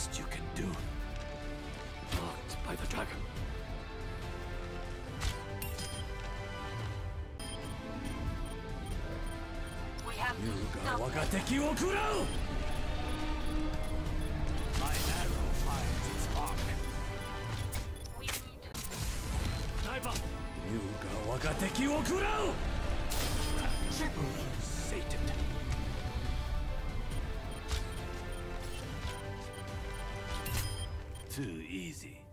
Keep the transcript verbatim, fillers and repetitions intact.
best you can do. Blocked by the dragon. We have to Yuga stop. wagateki wo kurau! My arrow finds its mark. We need Dive up! Yuga wagateki wo kurau! Triple sated. Too easy.